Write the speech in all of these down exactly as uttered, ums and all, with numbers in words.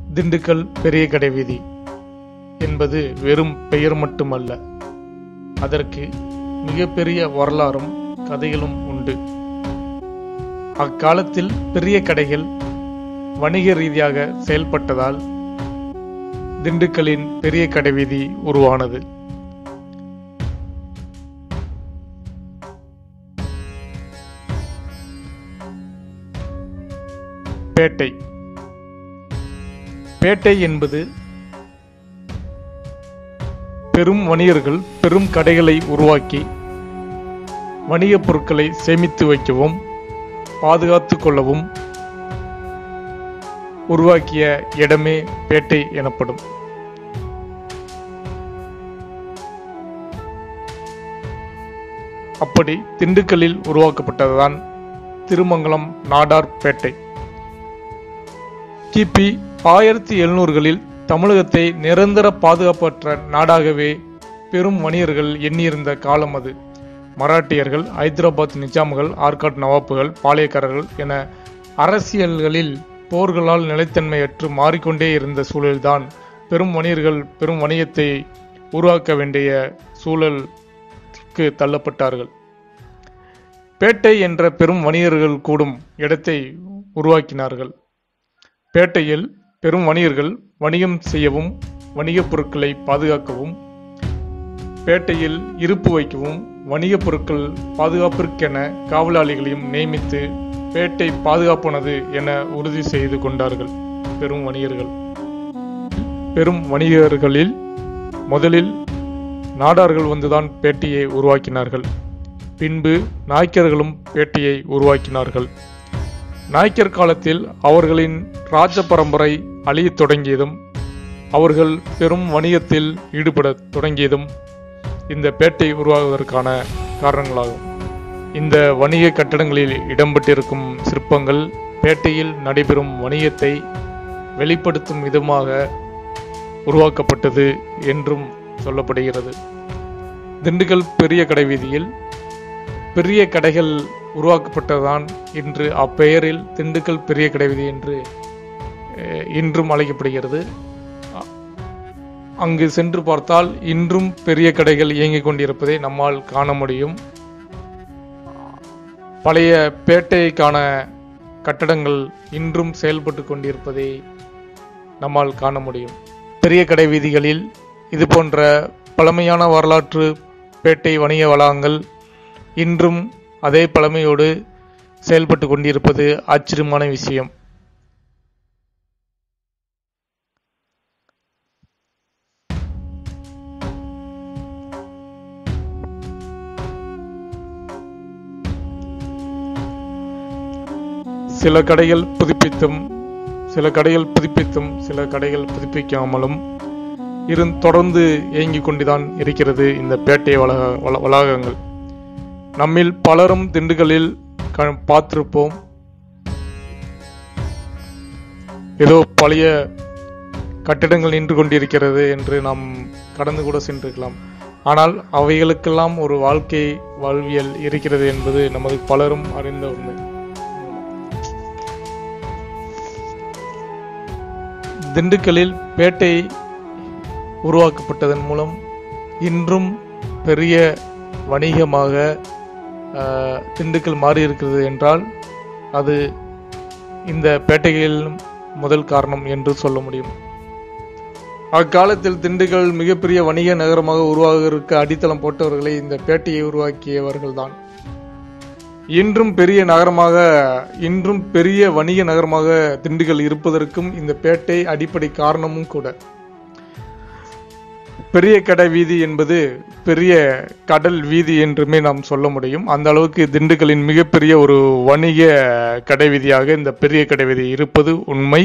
திண்டுக்கல் பெரிய கடை வீதி என்பது வெறும் பெயர் மட்டுமல்ல, அதற்கு மிகப்பெரிய வரலாறும் கதைகளும் உண்டு. அக்காலத்தில் பெரிய கடைகள் வணிக ரீதியாக செயல்பட்டதால் திண்டுக்கலின் பெரிய கடை வீதி உருவானது. பேட்டை பேட்டை என்பது பெரும் வணிகர்கள் பெரும் கடைகளை உருவாக்கி வணிகப் பொருட்களை சேமித்து வைக்கவும் பாதுகாத்துக் கொள்ளவும் உருவாக்கிய இடமே பேட்டை எனப்படும். அப்படி திண்டுக்கல்லில் உருவாக்கப்பட்டதுதான் திருமங்கலம் நாடார் பேட்டை. கிபி ஆயிரத்தி எழுநூறுகளில் தமிழகத்தை நிரந்தர பாதுகாப்பற்ற நாடாகவே பெரும் வணிகர்கள் எண்ணியிருந்த காலம் அது. மராட்டியர்கள், ஐதராபாத் நிஜாம்கள், ஆற்காட் நவாப்புகள், பாளையக்காரர்கள் என அரசியல்களில் போர்களால் நிலைத்தன்மையற்று மாறிக்கொண்டே இருந்த சூழலில்தான் பெரும் வணிகர்கள் பெரும் வணிகத்தை உருவாக்க வேண்டிய சூழலுக்கு தள்ளப்பட்டார்கள். பேட்டை என்ற பெரும் வணிகர்கள் கூடும் இடத்தை உருவாக்கினார்கள். பேட்டையில் பெரும் வணிகர்கள் வணிகம் செய்யவும் வணிகப் பொருட்களை பாதுகாக்கவும் பேட்டையில் இருப்பு வைக்கவும் வணிகப் பொருட்கள் பாதுகாப்பிற்கென காவலாளிகளையும் நியமித்து பேட்டை பாதுகாப்பானது என உறுதி செய்து கொண்டார்கள் பெரும் வணிகர்கள். பெரும் வணிகர்களில் முதலில் நாடார்கள் வந்துதான் பேட்டையை உருவாக்கினார்கள். பின்பு நாயக்கர்களும் பேட்டையை உருவாக்கினார்கள். நாயக்கர் காலத்தில் அவர்களின் ராஜ பரம்பரை அழியத் தொடங்கியதும் அவர்கள் பெரும் வணிகத்தில் ஈடுபட தொடங்கியதும் இந்த பேட்டை உருவாகுவதற்கான காரணங்களாகும். இந்த வணிக கட்டடங்களில் இடம்பெற்றிருக்கும் சிற்பங்கள் பேட்டையில் நடைபெறும் வணிகத்தை வெளிப்படுத்தும் விதமாக உருவாக்கப்பட்டது என்றும் சொல்லப்படுகிறது. திண்டுக்கல் பெரிய கடை வீதியில் பெரிய கடைகள் உருவாக்கப்பட்டதான் இன்று அப்பெயரில் திண்டுக்கல் பெரிய கடை வீதி என்று இன்றும் அழைக்கப்படுகிறது. அங்கு சென்று பார்த்தால் இன்றும் பெரிய கடைகள் இயங்கிக் கொண்டிருப்பதை நம்மால் காண முடியும். பழைய பேட்டைக்கான கட்டடங்கள் இன்றும் செயல்பட்டு கொண்டிருப்பதை நம்மால் காண முடியும். பெரிய கடை வீதிகளில் இது போன்ற பழமையான வரலாற்று பேட்டை வணிக வளாகங்கள் இன்றும் அதே பழமையோடு செயல்பட்டு கொண்டிருப்பது ஆச்சரியமான விஷயம். சில கடைகள் புதுப்பித்தும் சில கடைகள் புதுப்பித்தும் சில கடைகள் புதுப்பிக்காமலும் இருந்து தொடர்ந்து இயங்கிக் கொண்டுதான் இருக்கிறது இந்த பேட்டை வளாக வளாகங்கள். நம்மில் பலரும் திண்டுக்கல்லில் பார்த்திருப்போம். ஏதோ பழைய கட்டிடங்கள் நின்று கொண்டிருக்கிறது என்று நாம் கடந்து கூட சென்றிருக்கலாம். ஆனால் அவைகளுக்கெல்லாம் ஒரு வாழ்க்கை வாழ்வியல் இருக்கிறது என்பது நமது பலரும் அறிந்த உண்மை. திண்டுக்கல்லில் பேட்டை உருவாக்கப்பட்டதன் மூலம் இன்றும் பெரிய வணிகமாக திண்டுக்கல் மாறி இருக்கிறது என்றால் அது இந்த பேட்டைகளிலும் முதல் காரணம் என்று சொல்ல முடியும். அக்காலத்தில் திண்டுக்கல் மிகப்பெரிய வணிக நகரமாக உருவாகுவதற்கு அடித்தளம் போட்டவர்களை இந்த பேட்டையை உருவாக்கியவர்கள்தான். இன்றும் பெரிய நகரமாக இன்றும் பெரிய வணிக நகரமாக திண்டுக்கல் இருப்பதற்கும் இந்த பேட்டை அடிப்படை காரணமும் கூட. பெரிய கடை வீதி என்பது பெரிய கடல் வீதி என்றுமே நாம் சொல்ல முடியும். அந்த அளவுக்கு திண்டுக்கல்லின் மிகப்பெரிய ஒரு வணிக கடை வீதியாக இந்த பெரிய கடை வீதி இருப்பது உண்மை.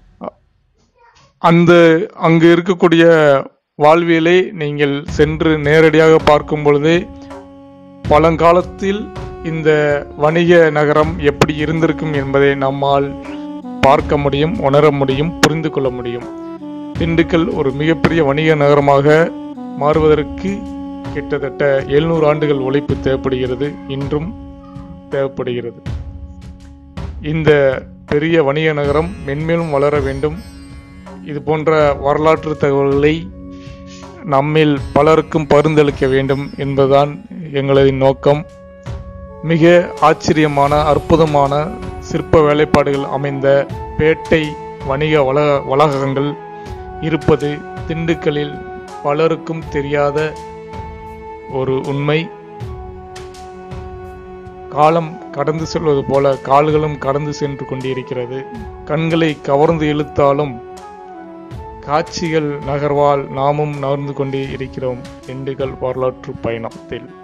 அந்த அங்கு இருக்கக்கூடிய வாழ்வியலை நீங்கள் சென்று நேரடியாக பார்க்கும் பொழுதே பழங்காலத்தில் இந்த வணிக நகரம் எப்படி இருந்திருக்கும் என்பதை நம்மால் பார்க்க முடியும், உணர முடியும், புரிந்து கொள்ள முடியும். திண்டுக்கல் ஒரு மிகப்பெரிய வணிக நகரமாக மாறுவதற்கு கிட்டத்தட்ட எழுநூறு ஆண்டுகள் உழைப்பு தேவைப்படுகிறது, இன்றும் தேவைப்படுகிறது. இந்த பெரிய வணிக நகரம் மென்மேலும் வளர வேண்டும். இது போன்ற வரலாற்று தகவல்களை நம்மில் பலருக்கும் பரிந்தளிக்க வேண்டும் என்பதுதான் எங்களது நோக்கம். மிக ஆச்சரியமான அற்புதமான சிற்ப வேலைப்பாடுகள் அமைந்த பேட்டை வணிக வள வளாகங்கள் இருப்பது திண்டுக்கல்லில் பலருக்கும் தெரியாத ஒரு உண்மை. காலம் கடந்து செல்வது போல கால்களும் கடந்து சென்று கொண்டிருக்கிறது. கண்களை கவர்ந்து இழுத்தாலும் காட்சிகள் நகர்வால் நாமும் நகர்ந்து கொண்டே இருக்கிறோம் திண்டுக்கல் வரலாற்று பயணத்தில்.